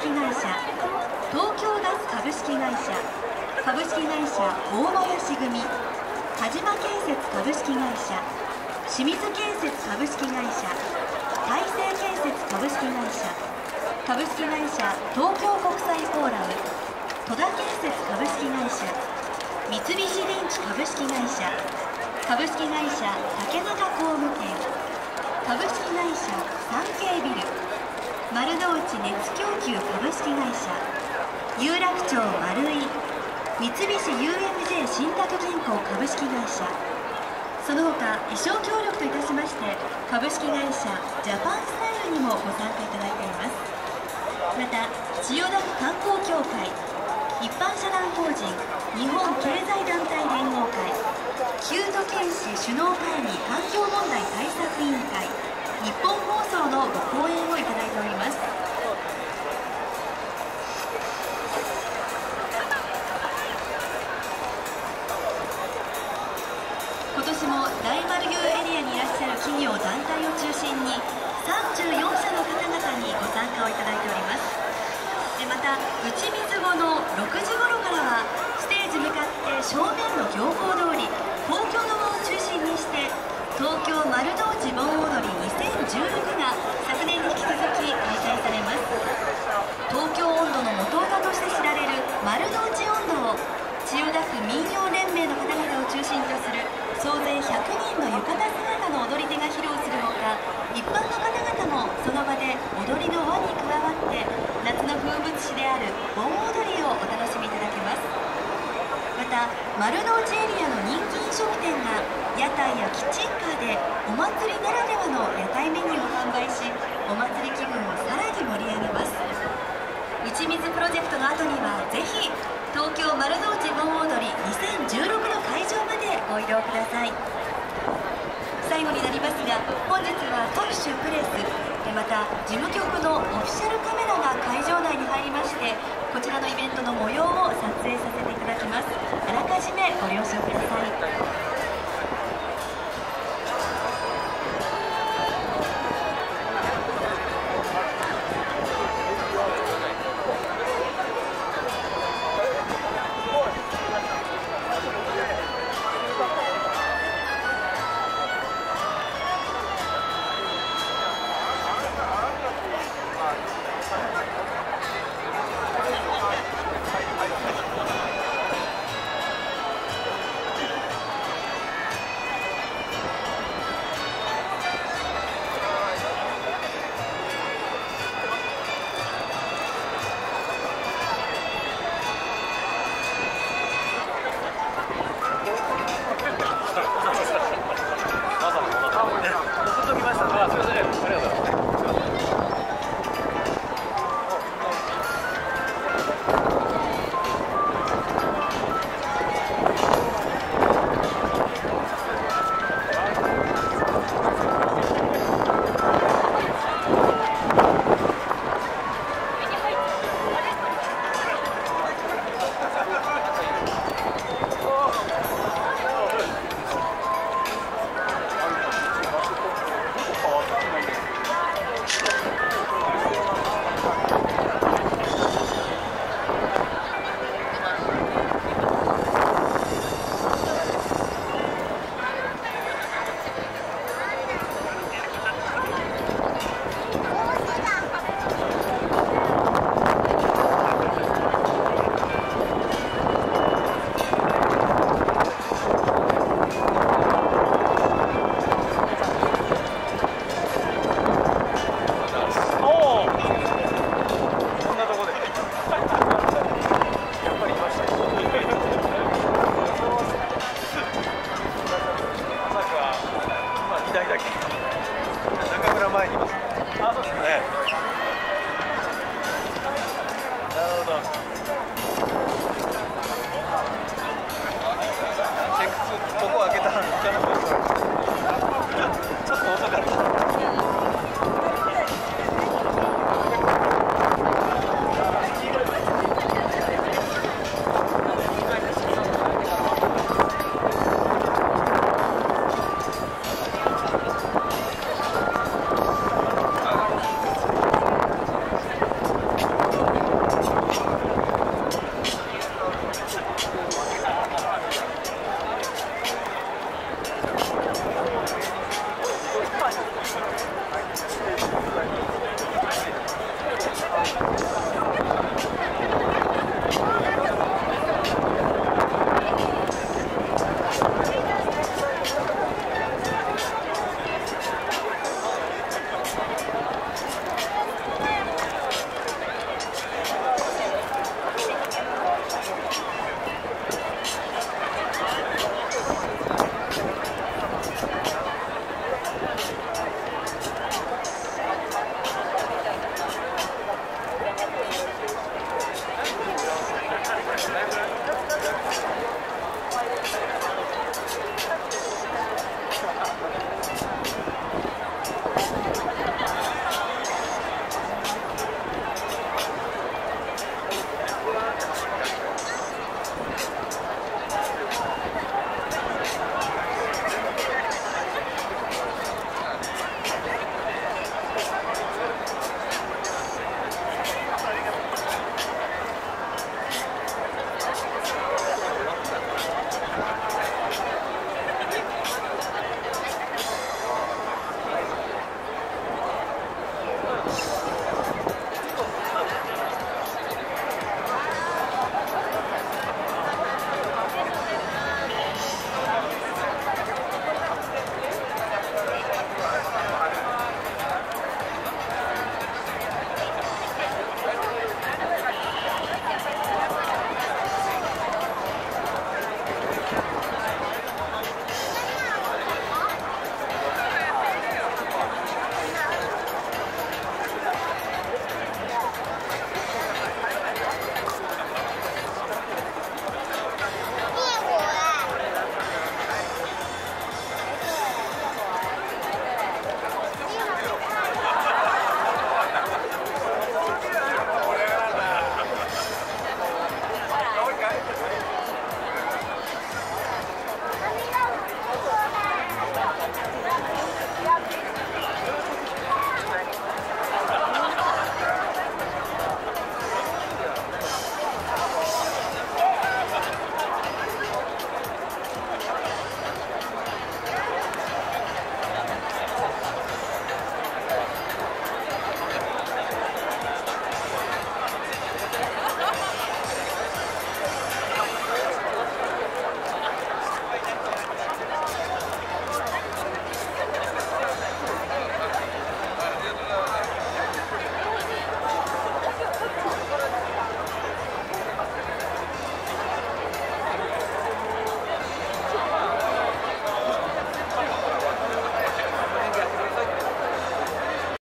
式会社、東京ガス株式会社、株式会社大林組、田島建設株式会社、清水建設株式会社、大成建設株式会社、株式会社東京国際フォーラム、戸田建設株式会社、三菱電機株式会社、株式会社竹中工務店、株式会社三景ビル、丸の内熱供給株式会社、有楽町丸井、三菱 UFJ 信託銀行株式会社、その他意匠協力といたしまして株式会社ジャパンスタイルにもご参加いただいています。また千代田区観光協会、一般社団法人日本経済団体連合会、旧都県市首脳会議環境問題対策委員会、日本放送のご講演をいただいております。今年も大丸牛エリアにいらっしゃる企業団体を中心に34社の方々にご参加をいただいております。また打ち水後の6時頃からはステージ向かって正面の行幸通り、東京の輪を中心にして東京丸の内盆踊り2016が昨年に引き続き開催されます。東京音頭の元歌として知られる丸の内音頭を千代田区民謡連盟の方々を中心とする総勢100人の浴衣姿の踊り手が披露するほか、一般の方々もその場で踊りの輪に加わって夏の風物詩である盆踊りをお楽しみいただけます。また丸の内エリアの人気飲食店が屋台やキッチンカーでお祭りならではの屋台メニューを販売し、お祭り気分をさらに盛り上げます。打ち水プロジェクトの後にはぜひ東京丸の内盆踊り2016の会場までご移動ください。最後になりますが、本日は各種プレスまた事務局のオフィシャルカメ